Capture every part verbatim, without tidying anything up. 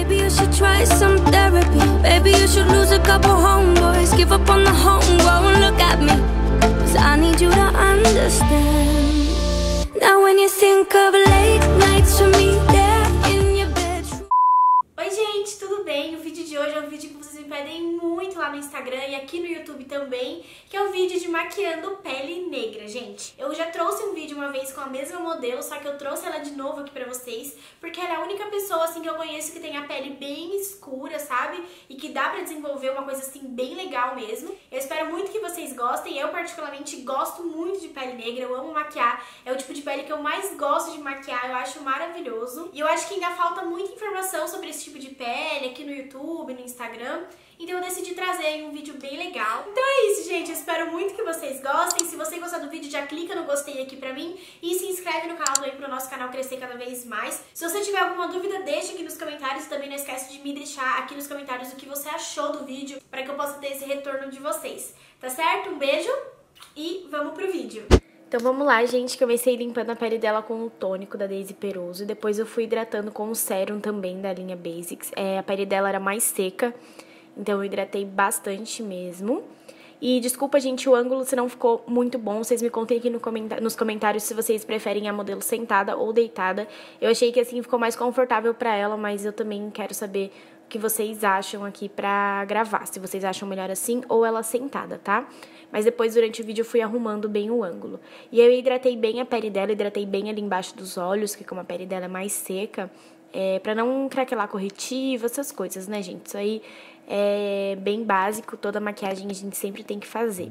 Maybe you should try some therapy. Maybe you should lose a couple homeboys. Give up on the homegrown, look at me. Cause I need you to understand. Now when you think of late nights for me there in your bedroom. Oi gente, tudo bem? O vídeo de hoje é um vídeo que vocês me pedem muito lá no Instagram e aqui no YouTube também, que é um vídeo de maquiando pele negra, gente. Eu já trouxe um vídeo uma vez com a mesma modelo, só que eu trouxe ela de novo aqui pra vocês, porque ela é a única pessoa assim que eu conheço que tem a pele bem escura, sabe? E que dá pra desenvolver uma coisa assim bem legal mesmo. Eu espero muito que vocês gostem. Eu particularmente gosto muito de pele negra, eu amo maquiar. É o tipo de pele que eu mais gosto de maquiar, eu acho maravilhoso. E eu acho que ainda falta muita informação sobre esse tipo de pele aqui no YouTube, no Instagram. Então eu decidi trazer aí um vídeo bem legal. Então é isso, gente. Eu espero muito que vocês gostem. Se você gostar do vídeo, já clica no gostei aqui pra mim e se inscreve no canal aí pro nosso canal crescer cada vez mais. Se você tiver alguma dúvida, deixa aqui nos comentários. Também não esquece de me deixar aqui nos comentários o que você achou do vídeo, para que eu possa ter esse retorno de vocês. Tá certo? Um beijo e vamos pro vídeo. Então vamos lá, gente, que eu comecei limpando a pele dela com o tônico da Daisy Peroso. E depois eu fui hidratando com o sérum também da linha Basics. É, a pele dela era mais seca, então eu hidratei bastante mesmo. E desculpa, gente, o ângulo se não ficou muito bom. Vocês me contem aqui no comentar nos comentários se vocês preferem a modelo sentada ou deitada. Eu achei que assim ficou mais confortável pra ela, mas eu também quero saber o que vocês acham aqui pra gravar. Se vocês acham melhor assim ou ela sentada, tá? Mas depois, durante o vídeo, eu fui arrumando bem o ângulo. E eu hidratei bem a pele dela, hidratei bem ali embaixo dos olhos, que como a pele dela é mais seca, é, pra não craquelar corretivo, essas coisas, né, gente? Isso aí é bem básico, toda maquiagem a gente sempre tem que fazer.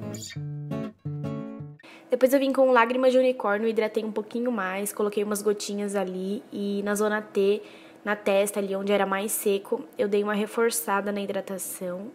Depois eu vim com lágrima de unicórnio, hidratei um pouquinho mais, coloquei umas gotinhas ali e na zona T, na testa ali onde era mais seco, eu dei uma reforçada na hidratação.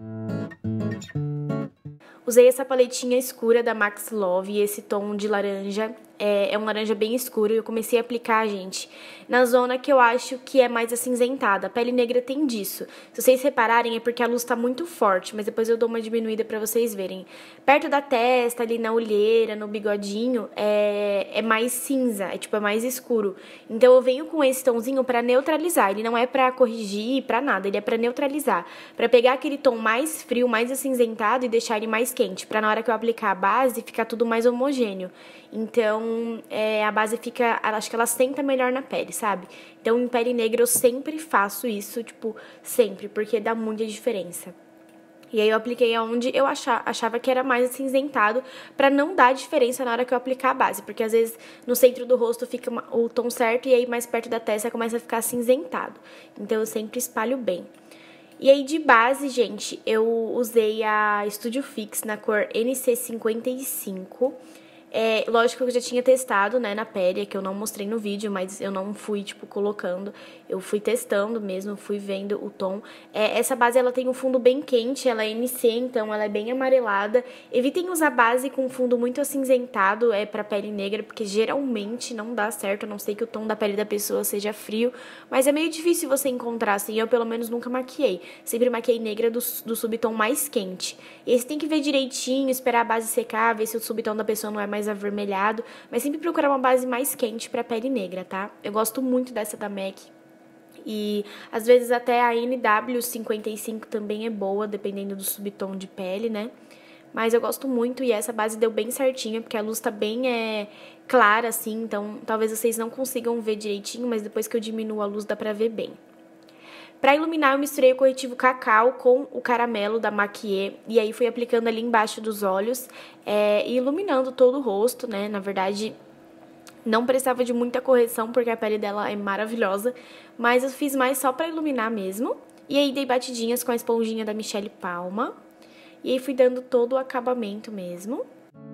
Usei essa paletinha escura da Max Love e esse tom de laranja, é, é um laranja bem escuro, e eu comecei a aplicar, gente, na zona que eu acho que é mais acinzentada. A pele negra tem disso. Se vocês repararem, é porque a luz tá muito forte, mas depois eu dou uma diminuída pra vocês verem. Perto da testa, ali na olheira, no bigodinho, é, é mais cinza, é tipo, é mais escuro. Então eu venho com esse tomzinho pra neutralizar. Ele não é pra corrigir, pra nada, ele é pra neutralizar. Pra pegar aquele tom mais frio, mais acinzentado e deixar ele mais quente, pra na hora que eu aplicar a base, ficar tudo mais homogêneo. Então, é, a base fica, acho que ela senta melhor na pele, sabe? Então, em pele negra eu sempre faço isso, tipo, sempre, porque dá muita diferença. E aí eu apliquei aonde eu achava, achava que era mais acinzentado, pra não dar diferença na hora que eu aplicar a base, porque às vezes no centro do rosto fica uma, o tom certo e aí mais perto da testa começa a ficar acinzentado. Então, eu sempre espalho bem. E aí, de base, gente, eu usei a Studio Fix na cor N C cinquenta e cinco. É, lógico que eu já tinha testado, né, na pele, é que eu não mostrei no vídeo, mas eu não fui, tipo, colocando. Eu fui testando mesmo, fui vendo o tom. É, essa base, ela tem um fundo bem quente, ela é N C, então ela é bem amarelada. Evitem usar base com fundo muito acinzentado, é, pra pele negra, porque geralmente não dá certo, a não ser que o tom da pele da pessoa seja frio. Mas é meio difícil você encontrar, assim, eu pelo menos nunca maquiei. Sempre maquiei negra do, do subtom mais quente. E aí você tem que ver direitinho, esperar a base secar, ver se o subtom da pessoa não é mais avermelhado, mas sempre procurar uma base mais quente pra pele negra, tá? Eu gosto muito dessa da MAC e às vezes até a N W cinquenta e cinco também é boa, dependendo do subtom de pele, né? Mas eu gosto muito e essa base deu bem certinha, porque a luz tá bem é, clara assim, então talvez vocês não consigam ver direitinho, mas depois que eu diminuo a luz dá pra ver bem. Pra iluminar, eu misturei o corretivo Cacau com o caramelo da Maquier, e aí fui aplicando ali embaixo dos olhos, é, e iluminando todo o rosto, né? Na verdade, não precisava de muita correção, porque a pele dela é maravilhosa, mas eu fiz mais só pra iluminar mesmo. E aí dei batidinhas com a esponjinha da Michelle Palma, e aí fui dando todo o acabamento mesmo.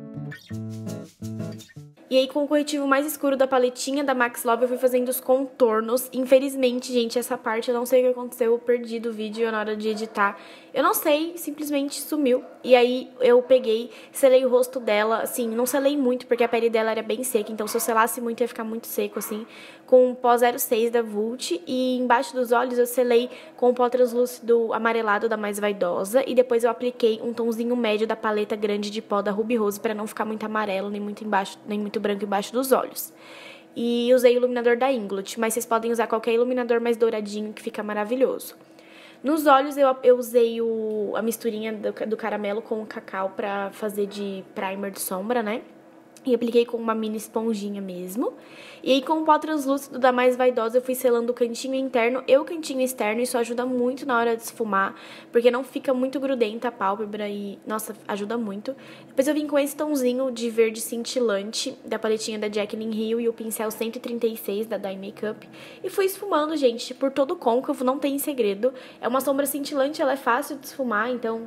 E aí, com o corretivo mais escuro da paletinha da Max Love, eu fui fazendo os contornos. Infelizmente, gente, essa parte eu não sei o que aconteceu, eu perdi do vídeo na hora de editar. Eu não sei, simplesmente sumiu. E aí, eu peguei, selei o rosto dela, assim, não selei muito, porque a pele dela era bem seca. Então, se eu selasse muito, ia ficar muito seco, assim, com o pó zero seis da Vult. E embaixo dos olhos, eu selei com o pó translúcido amarelado da Mais Vaidosa. E depois eu apliquei um tomzinho médio da paleta grande de pó da Ruby Rose, pra não ficar muito amarelo, nem muito embaixo, nem muito branco embaixo dos olhos. e usei o iluminador da Inglot, mas vocês podem usar qualquer iluminador mais douradinho que fica maravilhoso. Nos olhos eu, eu usei o, a misturinha do, do caramelo com o cacau pra fazer de primer de sombra, né? E apliquei com uma mini esponjinha mesmo. E aí com o pó translúcido da Mais Vaidosa eu fui selando o cantinho interno e o cantinho externo. Isso ajuda muito na hora de esfumar, porque não fica muito grudenta a pálpebra e, nossa, ajuda muito. Depois eu vim com esse tomzinho de verde cintilante da paletinha da Jaclyn Hill e o pincel cento e trinta e seis da Dye Makeup. E fui esfumando, gente, por todo o côncavo, não tem segredo. É uma sombra cintilante, ela é fácil de esfumar, então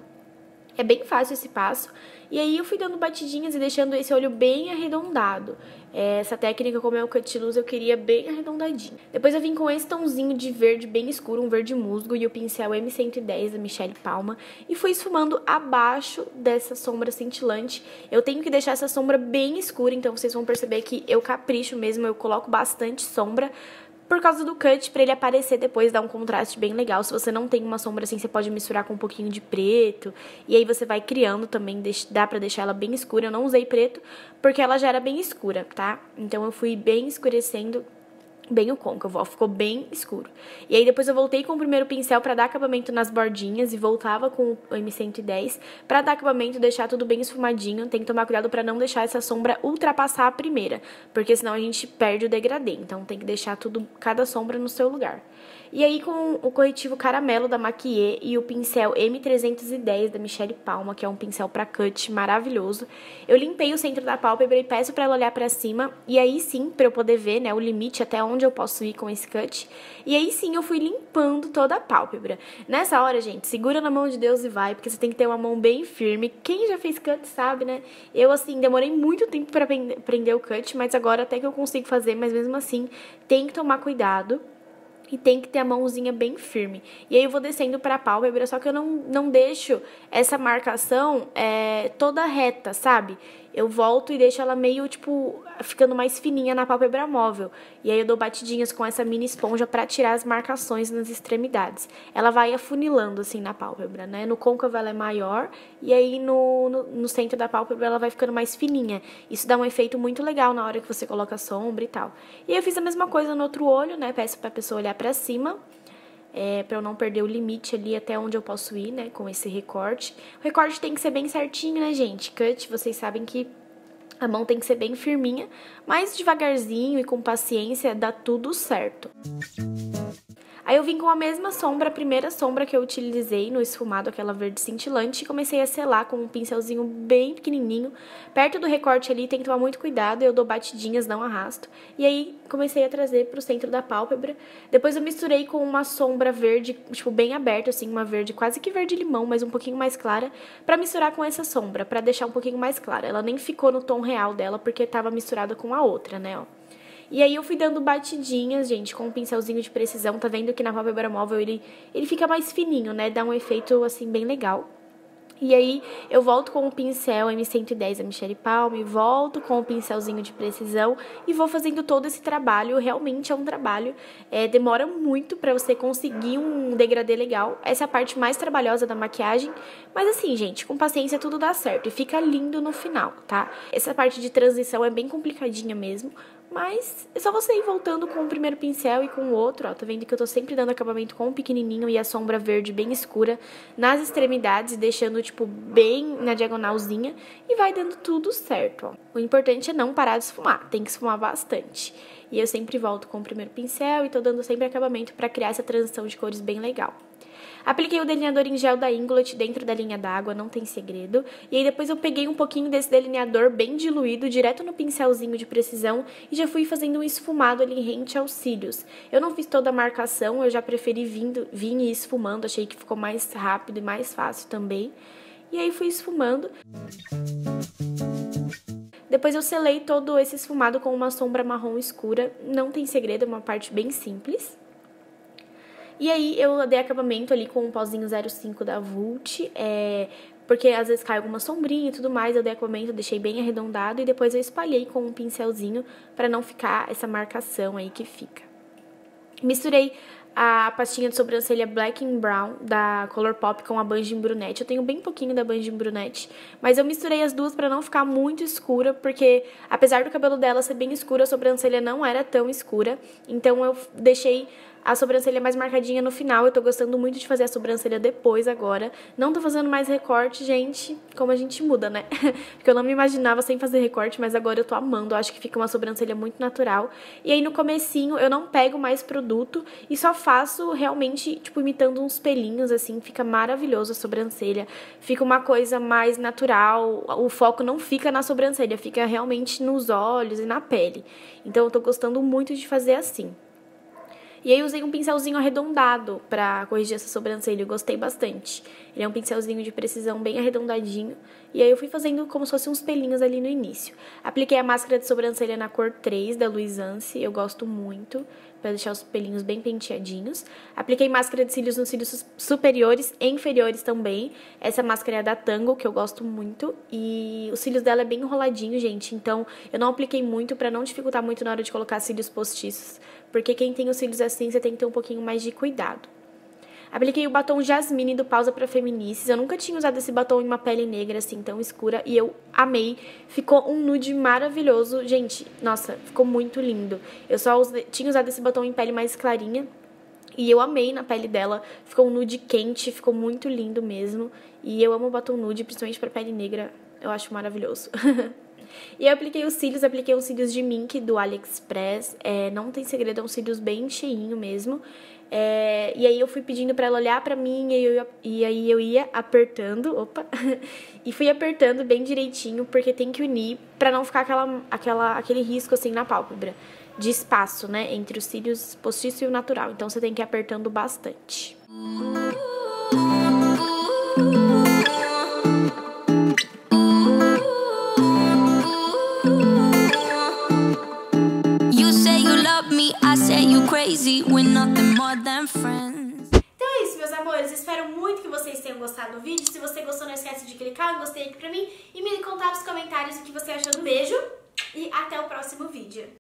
é bem fácil esse passo. E aí eu fui dando batidinhas e deixando esse olho bem arredondado. Essa técnica, como é o Cut Loose, eu queria bem arredondadinho. Depois eu vim com esse tomzinho de verde bem escuro, um verde musgo, e o pincel M cento e dez da Michelle Palma. E fui esfumando abaixo dessa sombra cintilante. Eu tenho que deixar essa sombra bem escura, então vocês vão perceber que eu capricho mesmo, eu coloco bastante sombra por causa do cut, pra ele aparecer depois, dar um contraste bem legal. Se você não tem uma sombra assim, você pode misturar com um pouquinho de preto, e aí você vai criando também, dá pra deixar ela bem escura. Eu não usei preto, porque ela já era bem escura, tá? Então eu fui bem escurecendo bem o côncavo, ó, ficou bem escuro. E aí depois eu voltei com o primeiro pincel pra dar acabamento nas bordinhas e voltava com o M cento e dez pra dar acabamento e deixar tudo bem esfumadinho. Tem que tomar cuidado pra não deixar essa sombra ultrapassar a primeira, porque senão a gente perde o degradê. Então tem que deixar tudo, cada sombra no seu lugar. E aí com o corretivo caramelo da Maquier e o pincel M trezentos e dez da Michelle Palma, que é um pincel pra cut maravilhoso, eu limpei o centro da pálpebra e peço pra ela olhar pra cima, e aí sim, pra eu poder ver, né, o limite até onde eu posso ir com esse cut. E aí sim eu fui limpando toda a pálpebra. Nessa hora, gente, segura na mão de Deus e vai, porque você tem que ter uma mão bem firme. Quem já fez cut sabe, né? Eu, assim, demorei muito tempo pra prender o cut, mas agora até que eu consigo fazer, mas mesmo assim, tem que tomar cuidado. E tem que ter a mãozinha bem firme. E aí eu vou descendo pra pálpebra, só que eu não, não deixo essa marcação é, toda reta, sabe? Eu volto e deixo ela meio, tipo, ficando mais fininha na pálpebra móvel. E aí eu dou batidinhas com essa mini esponja pra tirar as marcações nas extremidades. Ela vai afunilando, assim, na pálpebra, né? No côncavo ela é maior e aí no, no, no centro da pálpebra ela vai ficando mais fininha. Isso dá um efeito muito legal na hora que você coloca sombra e tal. E aí eu fiz a mesma coisa no outro olho, né? Peço pra pessoa olhar pra cima. É, pra eu não perder o limite ali até onde eu posso ir, né, com esse recorte. O recorte tem que ser bem certinho, né, gente? Cut, vocês sabem que a mão tem que ser bem firminha, mas devagarzinho e com paciência dá tudo certo. Aí eu vim com a mesma sombra, a primeira sombra que eu utilizei no esfumado, aquela verde cintilante, e comecei a selar com um pincelzinho bem pequenininho. Perto do recorte ali, tem que tomar muito cuidado, eu dou batidinhas, não arrasto. E aí comecei a trazer pro centro da pálpebra. Depois eu misturei com uma sombra verde, tipo, bem aberta, assim, uma verde quase que verde-limão, mas um pouquinho mais clara, pra misturar com essa sombra, pra deixar um pouquinho mais clara. Ela nem ficou no tom real dela, porque tava misturada com a outra, né, ó. E aí eu fui dando batidinhas, gente, com um pincelzinho de precisão. Tá vendo que na pálpebra móvel ele, ele fica mais fininho, né? Dá um efeito, assim, bem legal. E aí eu volto com o pincel M cento e dez da Michelle Palma e volto com o pincelzinho de precisão e vou fazendo todo esse trabalho. Realmente é um trabalho, é, demora muito pra você conseguir um degradê legal. Essa é a parte mais trabalhosa da maquiagem, mas assim, gente, com paciência tudo dá certo e fica lindo no final, tá? Essa parte de transição é bem complicadinha mesmo, mas é só você ir voltando com o primeiro pincel e com o outro, ó. Tá vendo que eu tô sempre dando acabamento com o pequenininho e a sombra verde bem escura nas extremidades, deixando, tipo, bem na diagonalzinha. E vai dando tudo certo, ó. O importante é não parar de esfumar, tem que esfumar bastante. E eu sempre volto com o primeiro pincel e tô dando sempre acabamento pra criar essa transição de cores bem legal. Apliquei o delineador em gel da Inglot dentro da linha d'água, não tem segredo. E aí depois eu peguei um pouquinho desse delineador bem diluído, direto no pincelzinho de precisão, e já fui fazendo um esfumado ali rente aos cílios. Eu não fiz toda a marcação, eu já preferi vindo, vir e esfumando, achei que ficou mais rápido e mais fácil também. E aí fui esfumando. Depois eu selei todo esse esfumado com uma sombra marrom escura, não tem segredo, é uma parte bem simples. E aí eu dei acabamento ali com um pozinho zero cinco da Vult, é, porque às vezes cai alguma sombrinha e tudo mais, eu dei acabamento, deixei bem arredondado e depois eu espalhei com um pincelzinho pra não ficar essa marcação aí que fica. Misturei a pastinha de sobrancelha Black and Brown da Colourpop com a Banji Brunette. Eu tenho bem pouquinho da Banji Brunette, mas eu misturei as duas pra não ficar muito escura, porque apesar do cabelo dela ser bem escuro, a sobrancelha não era tão escura. Então eu deixei a sobrancelha mais marcadinha no final. Eu tô gostando muito de fazer a sobrancelha depois agora. Não tô fazendo mais recorte, gente. Como a gente muda, né? Porque eu não me imaginava sem fazer recorte, mas agora eu tô amando. Eu acho que fica uma sobrancelha muito natural. E aí no comecinho eu não pego mais produto e só faço realmente, tipo, imitando uns pelinhos, assim. Fica maravilhoso a sobrancelha. Fica uma coisa mais natural. O foco não fica na sobrancelha, fica realmente nos olhos e na pele. Então eu tô gostando muito de fazer assim. E aí eu usei um pincelzinho arredondado pra corrigir essa sobrancelha, eu gostei bastante. Ele é um pincelzinho de precisão bem arredondadinho. E aí eu fui fazendo como se fossem uns pelinhos ali no início. Apliquei a máscara de sobrancelha na cor três da Luiz Anse, eu gosto muito, pra deixar os pelinhos bem penteadinhos. Apliquei máscara de cílios nos cílios superiores e inferiores também. Essa máscara é da Tangle, que eu gosto muito. E os cílios dela é bem enroladinho, gente. Então eu não apliquei muito pra não dificultar muito na hora de colocar cílios postiços. Porque quem tem os cílios assim, você tem que ter um pouquinho mais de cuidado. Apliquei o batom Jasmine do Pausa Pra Feminices. Eu nunca tinha usado esse batom em uma pele negra assim tão escura e eu amei. Ficou um nude maravilhoso. Gente, nossa, ficou muito lindo. Eu só usei, tinha usado esse batom em pele mais clarinha e eu amei na pele dela. Ficou um nude quente, ficou muito lindo mesmo. E eu amo batom nude, principalmente pra pele negra. Eu acho maravilhoso. E eu apliquei os cílios, apliquei os cílios de Mink do AliExpress. É, não tem segredo, é um cílios bem cheinho mesmo. É, e aí eu fui pedindo pra ela olhar pra mim e, eu, e aí eu ia apertando, opa, e fui apertando bem direitinho, porque tem que unir pra não ficar aquela, aquela, aquele risco assim na pálpebra, de espaço, né, entre os cílios postiço e o natural. Então você tem que ir apertando bastante. Então é isso, meus amores. Espero muito que vocês tenham gostado do vídeo. Se você gostou, não esquece de clicar em gostei aqui pra mim e me contar nos comentários o que você achou do beijo. E até o próximo vídeo.